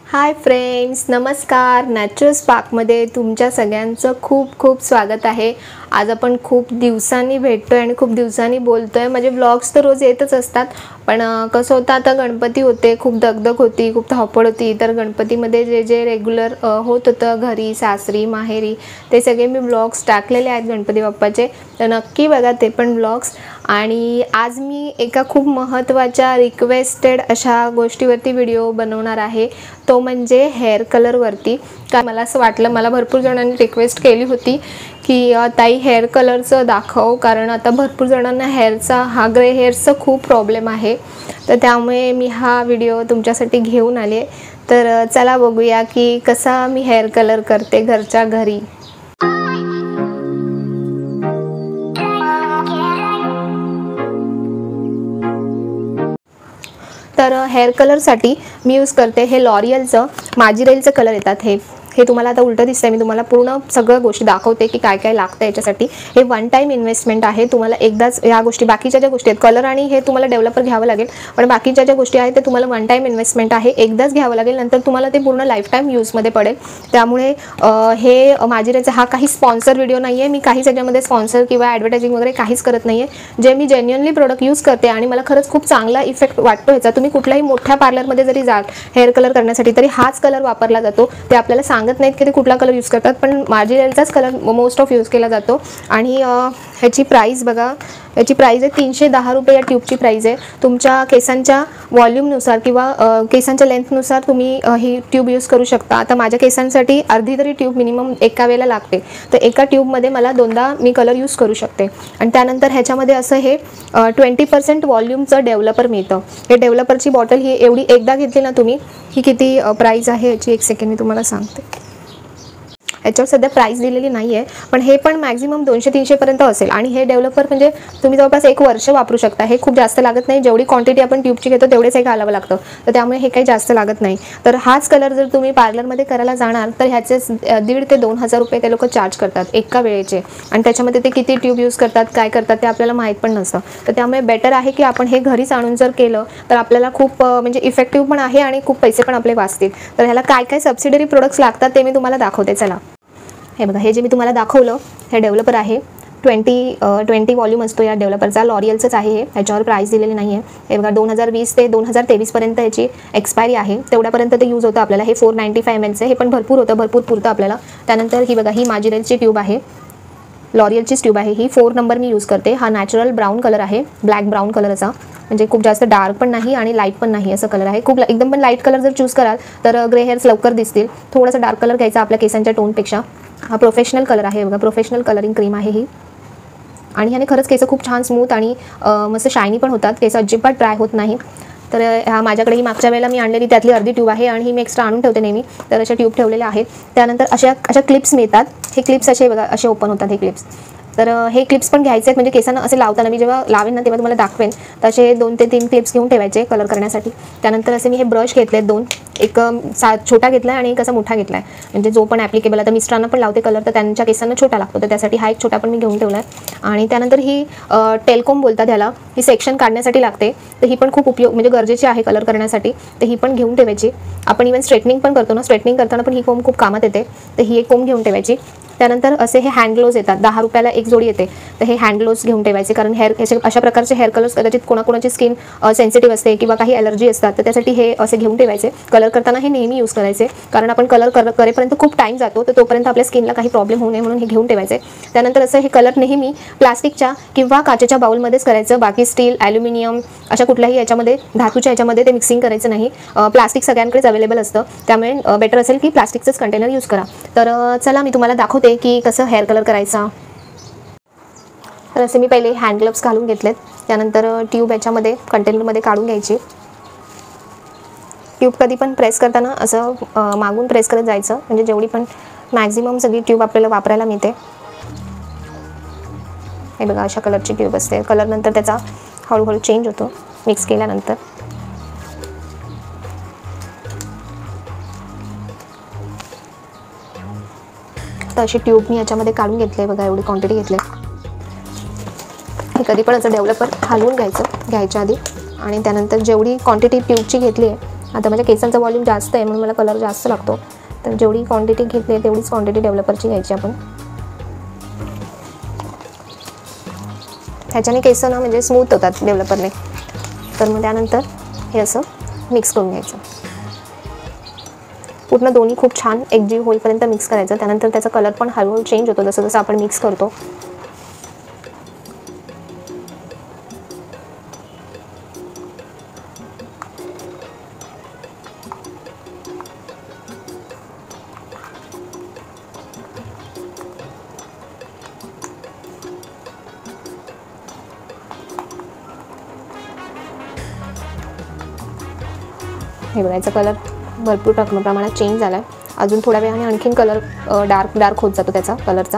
Hi friends, नमस्कार. Natural स्पार्कमध्ये तुमच्या सगळ्यांचं खूप खूप स्वागत आहे. आज आपण खूप दिवसांनी भेटतोय आणि खूप दिवसांनी बोलतोय. म्हणजे व्लॉग्स तर रोज येतच असतात, पण कसं होतं, आता गणपती होते, खूप दगदग होती, खूप धावपळ होती. तर गणपतीमध्ये जे जे रेग्युलर होत होतं घरी, सासरी, माहेरी, ते सगळे मी व्लॉग्स टाकलेले आहेत गणपती बाप्पाचे. तर नक्की बघा ते पण व्लॉग्स. आणि आज मी एका खूप महत्त्वाच्या रिक्वेस्टेड अशा गोष्टीवरती व्हिडिओ बनवणार आहे, तो म्हणजे हेअर कलरवरती. का मला असं वाटलं, मला भरपूर जणांनी रिक्वेस्ट केली होती की ताई हेअर कलरचं दाखव, कारण आता भरपूर जणांना हा ग्रे हेअरचा खूप प्रॉब्लेम आहे. तर त्यामुळे मी हा व्हिडिओ तुमच्यासाठी घेऊन आले. तर चला बघूया की कसा मी हेअर कलर करते घरच्या घरी. तर हेअर कलरसाठी मी यूज करते हे लॉरियलचं माजिरेलचं कलर येतात. हे तुम्हाला आता उलटं दिसतंय. मी तुम्हाला पूर्ण सगळ्या गोष्टी दाखवते की काय काय लागतं याच्यासाठी. हे वन टाईम इन्व्हेस्टमेंट आहे. तुम्हाला एकदाच ह्या गोष्टी, बाकीच्या ज्या गोष्टी आहेत कलर आणि हे तुम्हाला डेव्हलपर घ्यावं लागेल, पण बाकीच्या ज्या गोष्टी आहेत ते तुम्हाला वन टाईम इन्व्हेस्टमेंट आहे, एकदाच घ्यावं लागेल. नंतर तुम्हाला ते पूर्ण लाईफ टाईम यूजमध्ये पडेल. त्यामुळे हे माजिरेलचा हा काही स्पॉन्सर व्हिडिओ नाही आहे. मी काहीच याच्यामध्ये स्पॉन्सर किंवा ॲडव्हर्टायझिंग वगैरे काहीच करत नाही आहे. जे मी जेन्युअनली प्रोडक्ट यूज करते आणि मला खरंच खूप चांगला इफेक्ट वाटतो ह्याचा. तुम्ही कुठल्याही मोठ्या पार्लरमध्ये जरी जाल हेअर कलर करण्यासाठी, तरी हाच कलर वापरला जातो. ते आपल्याला सांगत नाहीत की ते कुठला कलर यूज करतात, पण माजिरेलचाच कलर मोस्ट ऑफ यूज केला जातो. आणि ह्याची प्राईस बघा, याची प्राईस आहे 310 रुपये. या ट्यूबची प्राईस आहे. तुमच्या केसांच्या व्हॉल्यूमनुसार किंवा केसांच्या लेंथनुसार तुम्ही ही ट्यूब यूज करू शकता. आता माझ्या केसांसाठी अर्धी तरी ट्यूब मिनिमम एका वेळेला लागते, तर एका ट्यूबमध्ये मला 2दा मी कलर यूज करू शकते. आणि त्यानंतर ह्याच्यामध्ये असं हे 20% व्हॉल्यूमचं डेव्हलपर मिळतं. हे डेव्हलपरची बॉटल ही एवढी एकदा घेतली ना तुम्ही, ही किती प्राईस आहे याची, एक सेकंड मी तुम्हाला सांगते. याच्यावर सध्या प्राईस दिलेली नाही आहे, पण हे पण मॅक्झिमम 200-300 पर्यंत असेल. आणि हे डेव्हलपर म्हणजे तुम्ही जवळपास 1 वर्ष वापरू शकता. हे खूप जास्त लागत नाही. जेवढी क्वांटिटी आपण ट्यूबची घेतो तेवढेच हे घालावं लागतं, तर त्यामुळे हे काही जास्त लागत नाही. तर हाच कलर जर तुम्ही पार्लरमध्ये करायला जाणार तर ह्याचे 1,500 ते 2,000 रुपये ते लोक चार्ज करतात एका वेळेचे. आणि त्याच्यामध्ये ते किती ट्यूब यूज करतात, काय करतात ते आपल्याला माहीत पण नसतं. तर त्यामुळे बेटर आहे की आपण हे घरीच आणून जर केलं तर आपल्याला खूप म्हणजे इफेक्टिव्ह पण आहे आणि खूप पैसे पण आपले वाचतील. तर ह्याला काय काय सबसिडरी प्रोडक्ट्स लागतात ते मी तुम्हाला दाखवते. चला, हे बघा, हे जे मी तुम्हाला दाखवलं हे डेव्हलपर आहे. 20 व्हॉल्यूम असतो या डेव्हलपरचा. लॉरियलचंच आहे हे. ह्याच्यावर प्राईस दिलेली नाही आहे. हे बघा, 2020 ते 2023 पर्यंत याची एक्सपायरी आहे. तेवढ्यापर्यंत ते यूज होतं आपल्याला. हे 495 ml हे पण भरपूर होतं, भरपूर पुरतं आपल्याला. त्यानंतर ही बघा, ही माजिरेलची ट्यूब आहे, लॉरियलचीच ट्यूब आहे ही. 4 नंबर मी यूज करते. हा नॅचरल ब्राऊन कलर आहे, ब्लॅक ब्राऊन कलरचा. म्हणजे खूप जास्त डार्क पण नाही आणि लाईट पण नाही असं कलर आहे. खूप एकदम पण लाईट कलर जर चूज कराल तर ग्रे हेअर्स लवकर दिसतील. थोडासा डार्क कलर घ्यायचा आपल्या केसांच्या टोनपेक्षा. हा प्रोफेशनल कलर आहे बघा, प्रोफेशनल कलरिंग क्रीम आहे ही. आणि ह्याने खरंच केस खूप छान स्मूथ आणि मस्त शायनी पण होतात. केस अजिबात ड्राय होत नाही. तर ह्या माझ्याकडे ही मागच्या वेळेला मी आणलेली त्यातली अर्धी ट्यूब आहे आणि ही मी एक्स्ट्रा आणून ठेवते नेहमी. तर अशा ट्यूब ठेवलेल्या आहेत. त्यानंतर अशा क्लिप्स मिळतात. हे क्लिप्स असे बघा, असे ओपन होतात हे क्लिप्स. तर हे क्लिप्स पण घ्यायचे आहेत, म्हणजे केसांना असे लावताना मी जेव्हा लावेन ना तेव्हा तुम्हाला दाखवेन. तर असे 2 ते 3 क्लिप्स घेऊन ठेवायचे कलर करण्यासाठी. त्यानंतर असे मी हे ब्रश घेतले 2, एक छोटा घेतला आहे आणि एक असा मोठा घेतला आहे, म्हणजे जो पण ॲप्लिकेबल. आता मिस्टरांना पण लावते कलर, तर त्यांच्या केसांना छोटा लागतो, तर त्यासाठी हा एक छोटा पण मी घेऊन ठेवला आहे. आणि त्यानंतर ही टेलकोम बोलतात ह्याला, ही सेक्शन काढण्यासाठी लागते. तर ही पण खूप म्हणजे गरजेची आहे कलर करण्यासाठी, तर ही पण घेऊन ठेवायची. आपण इव्हन स्ट्रेटनिंग पण करतो ना, स्ट्रेटनिंग करताना पण ही कोम खूप कामात येते, तर ही एक कोम घेऊन ठेवायची. त्यानंतर असे हे हँड ग्लोव्ज येतात, 10 रुपयाला एक जोडी येते. तर हे हँड ग्लोव्ज घेऊन ठेवायचे, कारण अशा प्रकारचे हेअर कलर्स कदाचित कोणाकोणाची स्किन सेन्सिटिव्ह असते किंवा काही ॲलर्जी असतात, तर त्यासाठी हे असे घेऊन ठेवायचे. कलर करताना हे नेहमी यूज करायचे, कारण आपण कलर करेपर्यंत खूप टाईम जातो, तर तोपर्यंत आपल्या स्किनला काही प्रॉब्लेम होऊ नये म्हणून हे घेऊन ठेवायचे. त्यानंतर असं हे कलर नेहमी प्लास्टिकच्या किंवा काचेच्या बाउलमध्येच करायचं. बाकी स्टील, ॲल्युमिनियम अशा कुठल्याही याच्यामध्ये, धातूच्या याच्यामध्ये ते मिक्सिंग करायचं नाही. प्लास्टिक सगळ्यांकडेच अवेलेबल असतं, त्यामुळे बेटर असेल की प्लास्टिकचंच कंटेनर यूज करा. तर चला, मी तुम्हाला दाखवते की कसं हेअर कलर करायचा. तर असे मी पहिले हँड ग्लोव्स घालून घेतलेत. त्यानंतर ट्यूब याच्यामध्ये कंटेनरमध्ये काढून घ्यायची. ट्यूब कधी पण प्रेस करताना असं मागून प्रेस करत जायचं, म्हणजे जेवढी पण मॅक्झिमम सगळी ट्यूब आपल्याला वापरायला मिळते. हे बघा, अशा कलरची ट्यूब असते. कलर नंतर त्याचा हळूहळू चेंज होतो मिक्स केल्यानंतर. तर अशी ट्यूब मी याच्यामध्ये काढून घेतले बघा, एवढी क्वांटिटी घेतली. हे कधी पण असं डेव्हलपर हलवून घ्यायच्या आधी, आणि त्यानंतर जेवढी क्वांटिटी ट्यूबची घेतली आहे आता माझ्या केसांचा वॉल्यूम जास्त आहे म्हणून मला कलर जास्त लागतो, तर जेवढी क्वांटिटी घेतली तेवढीच क्वांटिटी डेव्हलपरची घ्यायची आपण. ह्याच्याने केस ना म्हणजे स्मूथ होतात डेव्हलपरने. तर मग त्यानंतर हे असं मिक्स करून घ्यायचं, पूर्ण दोन्ही खूप छान एकजीव होईपर्यंत मिक्स करायचं. त्यानंतर त्याचा कलर पण हळूहळू चेंज होतो जसं जसं आपण मिक्स करतो. हे बघायचा कलर भरपूर प्रमाणात चेंज झाला आहे. अजून थोड्या वेळाने आणखीन कलर डार्क होत जातो त्याचा कलरचा.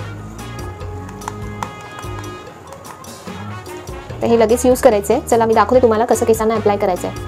तर हे लगेच यूज करायचं आहे. चला मी दाखवते तुम्हाला कसं केसांना अप्लाय करायचं आहे.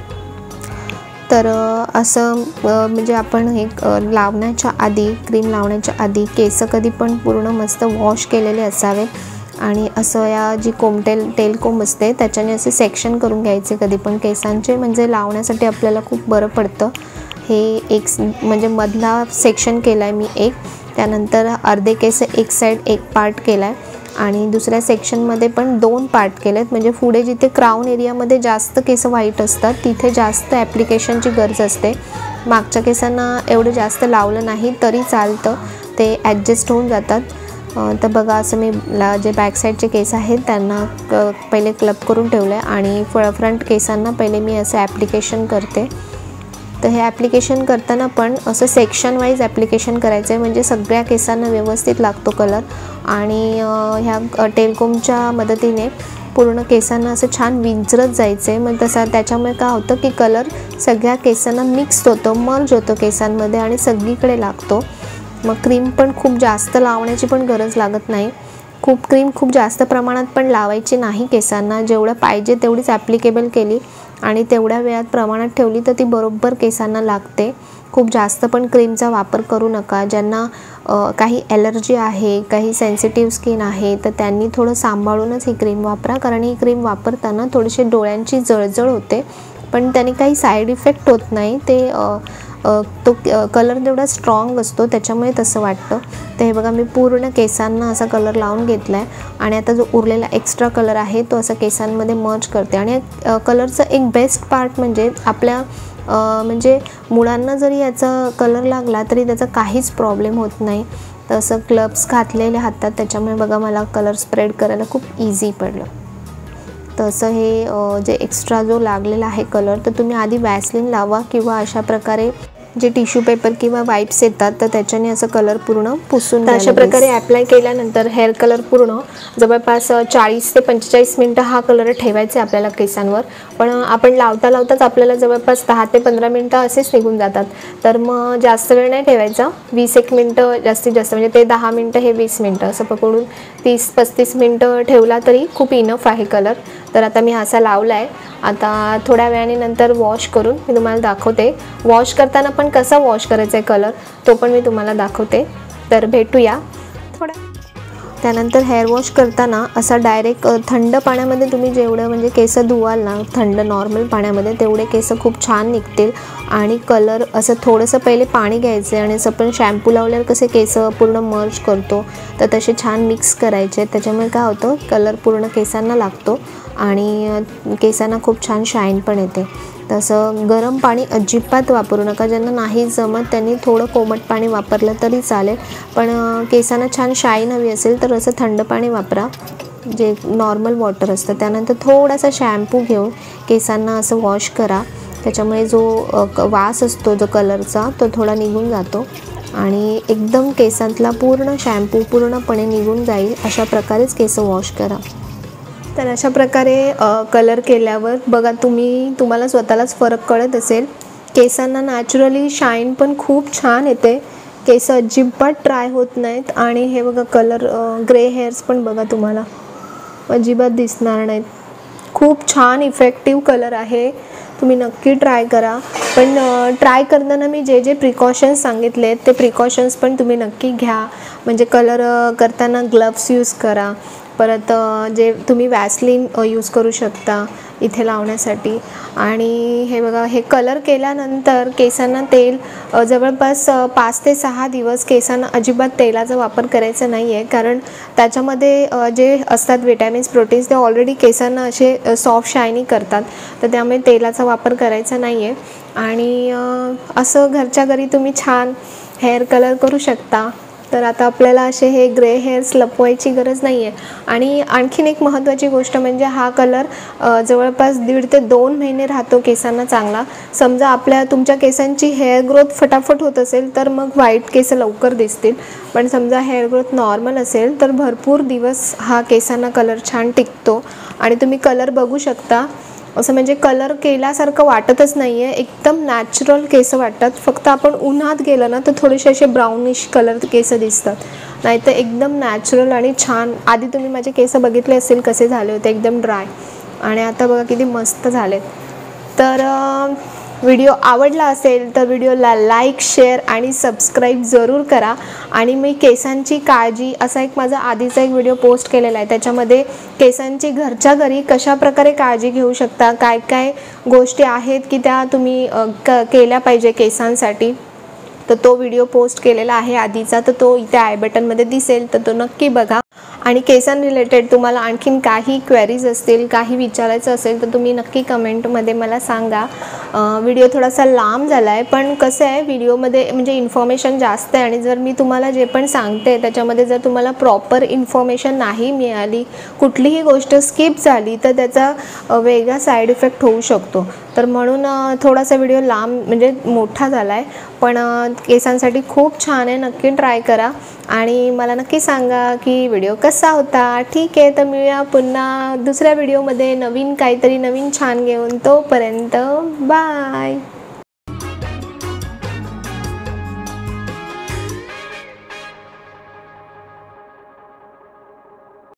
तर असं म्हणजे आपण हे लावण्याच्या आधी, क्रीम लावण्याच्या आधी केस कधी पण पूर्ण मस्त वॉश केलेले असावे आणि असं या जी तेल कोंब असते त्याच्याने असे सेक्शन करून घ्यायचे कधी पण केसांचे, म्हणजे लावण्यासाठी आपल्याला खूप बरं पडतं. हे एक म्हणजे मधला सेक्शन केला आहे मी एक, त्यानंतर अर्धे केस एक साईड एक पार्ट केला आहे आणि दुसऱ्या सेक्शनमध्ये पण 2 पार्ट केले आहेत. म्हणजे पुढे जिथे क्राऊन एरियामध्ये जास्त केस व्हाईट असतात तिथे जास्त ॲप्लिकेशनची गरज असते. मागच्या केसांना एवढं जास्त लावलं नाही तरी चालतं, ते ॲडजस्ट होऊन जातात. तर बघा असं मी जे बॅक साईडचे केस आहेत त्यांना पहिले क्लप करून ठेवलं आहे आणि फ्रंट केसांना पहिले मी असं ॲप्लिकेशन करते. तर हे ॲप्लिकेशन करताना पण असं सेक्शन वाईज ॲप्लिकेशन करायचं आहे, म्हणजे सगळ्या केसांना व्यवस्थित लागतो कलर. आणि ह्या टेलकोमच्या मदतीने पूर्ण केसांना असं छान विंचरत जायचं आहे. मग तसं त्याच्यामुळे काय होतं की कलर सगळ्या केसांना मिक्स होतो, मर्ज होतो केसांमध्ये आणि सगळीकडे लागतो. मग क्रीम पण खूप जास्त लावण्याची पण गरज लागत नाही. क्रीम खूप जास्त प्रमाणात पण लावायची नाही केसांना. जेवढं पाहिजे तेवढीच ॲप्लिकेबल केली आणि तेवढ्या वेळात प्रमाणात ठेवली तर ती बरोबर केसांना लागते. खूप जास्त पण क्रीमचा वापर करू नका. ज्यांना काही ॲलर्जी आहे, काही सेन्सिटिव्ह स्किन आहे तर त्यांनी थोडं सांभाळूनच ही क्रीम वापरा, कारण ही क्रीम वापरताना थोडीशी डोळ्यांची जळजळ होते पण त्याने काही साईड इफेक्ट होत नाही. ते तो कलर जेवढा स्ट्रॉंग असतो त्याच्यामुळे तसं वाटतं. तर हे बघा मी पूर्ण केसांना असा कलर लावून घेतला आहे आणि आता जो उरलेला एक्स्ट्रा कलर आहे तो असा केसांमध्ये मर्ज करते. आणि कलरचं एक बेस्ट पार्ट म्हणजे आपल्या म्हणजे मुलांना जरी याचा कलर लागला तरी त्याचा काहीच प्रॉब्लेम होत नाही. तसं ग्लव्स घातलेले हातात त्याच्यामुळे बघा मला कलर स्प्रेड करायला खूप इझी पडलं. तसं हे जे एक्स्ट्रा जो लागलेला आहे कलर तर तुम्ही आधी वॅसलिन लावा किंवा अशा प्रकारे जे टिश्यू पेपर किंवा वाईप्स येतात तर त्याच्याने असं कलर पूर्ण पुसून अशा प्रकारे ॲप्लाय केल्यानंतर हेअर कलर पूर्ण जवळपास 40 ते 45 मिनटं हा कलर ठेवायचा आहे आपल्याला केसांवर. पण आपण लावताच आपल्याला जवळपास 10 ते 15 मिनटं असेच निघून जातात. तर मग जास्त वेळ नाही ठेवायचा, 20-1 मिनटं जास्तीत जास्त, म्हणजे ते 10 मिनटं हे 20 मिनटं असं पकडून 30-35 मिनटं ठेवला तरी खूप इनफ आहे कलर. तर आता मी असा लावला आहे. आता थोड्या वेळाने नंतर वॉश करून मी तुम्हाला दाखवते. वॉश करताना पण कसा वॉश करायचा आहे कलर तो पण मी तुम्हाला दाखवते. तर भेटूया थोड्या. त्यानंतर हेअर वॉश करताना असा डायरेक्ट थंड पाण्यामध्ये तुम्ही जेवढं म्हणजे केस धुवाल ना थंड नॉर्मल पाण्यामध्ये तेवढे केस खूप छान निघतील. आणि कलर असं थोडंसं पहिले पाणी घ्यायचं आणि असं पण शॅम्पू लावल्यावर कसे केस पूर्ण मर्ज करतो तर तसे छान मिक्स करायचे. त्याच्यामुळे काय होतं कलर पूर्ण केसांना लागतो आणि केसांना खूप छान शाईन पण येते. तसं गरम पाणी अजिबात वापरू नका. ज्यांना नाही जमत त्यांनी थोडं कोमट पाणी वापरलं तरी चालेल, पण केसांना छान शाईन हवी असेल तर असं थंड पाणी वापरा जे नॉर्मल वॉटर असतं. त्यानंतर थोडासा शॅम्पू घेऊन केसांना असं वॉश करा. त्याच्यामुळे जो वास असतो जो कलरचा तो थोडा निघून जातो आणि एकदम केसांतला पूर्ण शॅम्पू पूर्णपणे निघून जाईल अशा प्रकारेच केस वॉश करा. तर अशा प्रकारे कलर केल्यावर बघा तुम्हाला स्वतःलाच फरक कळत असेल. केसांना नॅचरली शाईन पण खूप छान येते, केस अजिबात ड्राय होत नाहीत आणि हे बघा कलर ग्रे हेअर्स पण बघा तुम्हाला अजिबात दिसणार नाहीत. खूप छान इफेक्टिव्ह कलर आहे, तुम्ही नक्की ट्राय करा. पण ट्राय करताना मी जे प्रिकॉशन्स सांगितले ते प्रिकॉशन्स पण तुम्ही नक्की घ्या. म्हणजे कलर करताना ग्लव्स यूज करा परत जे तुम्ही वॅसलीन यूज करू शकता इथे लावण्यासाठी। आणि हे बघा, हे कलर केल्यानंतर केसांना तेल जवळपास 5 ते 6 दिवस केसांना अजिबात तेलाचा वापर करायचा नाही आहे, कारण त्याच्यामध्ये जे असतात विटॅमिन्स प्रोटीन्स ते ऑलरेडी केसांना असे सॉफ्ट शायनी करतात, तर त्यामुळे तेलाचा वापर करायचा नाही आहे। आणि असं घरच्या घरी तुम्ही छान हेअर कलर करू शकता। तर आता आपल्याला असे हे ग्रे हेअर्स लपवायची गरज नाही आहे। आणि आणखीन एक महत्त्वाची गोष्ट म्हणजे हा कलर जवळपास 1.5 ते 2 महिने राहतो केसांना चांगला। समजा तुमच्या केसांची हेअर ग्रोथ फटाफट होत असेल तर मग व्हाईट केस लवकर दिसतील, पण समजा हेअर ग्रोथ नॉर्मल असेल तर भरपूर दिवस हा केसांना कलर छान टिकतो। आणि तुम्ही कलर बघू शकता, असं म्हणजे कलर केल्यासारखं वाटतच नाही आहे, एकदम नॅचरल केस वाटतात। फक्त आपण उन्हात गेलं ना तर थोडेसे असे ब्राउनिश कलर केस दिसतात, नाहीतर एकदम नॅचरल आणि छान। आधी तुम्ही माझे केस बघितले असेल कसे झाले होते, एकदम ड्राय, आणि आता बघा किती मस्त झालेत। तर व्हिडिओ आवडला असेल तर व्हिडिओला लाईक, शेअर आणि सबस्क्राईब जरूर करा। आणि मी केसांची काळजी असा एक माझा आधीचा एक व्हिडिओ पोस्ट केलेला आहे, त्याच्यामध्ये केसांची घरच्या घरी कशा प्रकारे काळजी घेऊ शकता, काय काय गोष्टी आहेत की त्या तुम्ही केल्या पाहिजे केसांसाठी, तर तो व्हिडिओ पोस्ट केलेला आहे आधीचा, तर तो इथे आय बटनमध्ये दिसेल, तर तो नक्की बघा। आणि केसां रिलेटेड तुम्हाला आणखीन काही क्वेरीज असतील, काही विचारायचं असेल तर तुम्ही नक्की कमेंटमध्ये मला सांगा। व्हिडिओ थोडासा लांब झाला आहे, पण कसं आहे व्हिडिओमध्ये म्हणजे इन्फॉर्मेशन जास्त आहे, आणि जर मी तुम्हाला जे पण सांगते त्याच्यामध्ये जर तुम्हाला प्रॉपर इन्फॉर्मेशन नाही मिळाली, कुठलीही गोष्ट स्किप झाली, तर त्याचा वेगळा साईड इफेक्ट होऊ शकतो। तर म्हणून थोडासा व्हिडिओ लांब म्हणजे मोठा झाला आहे, पण केसांसाठी खूप छान आहे, नक्की ट्राय करा आणि मला नक्की सांगा की व्हिडिओ कसा होता। ठीक आहे, तर मिळूया पुन्हा दुसऱ्या व्हिडिओमध्ये नवीन काहीतरी नवीन छान घेऊन। तोपर्यंत बाय।